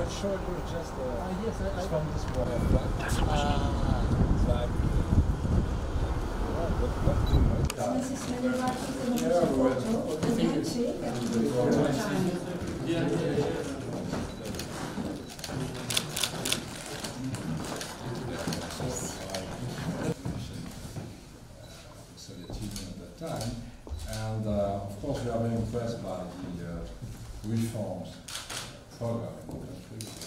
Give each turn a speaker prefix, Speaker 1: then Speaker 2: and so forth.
Speaker 1: short or just
Speaker 2: Yes, I
Speaker 1: from this morning? Exactly. Soviet Union at that time, and of course we are very impressed by the reforms program in the country.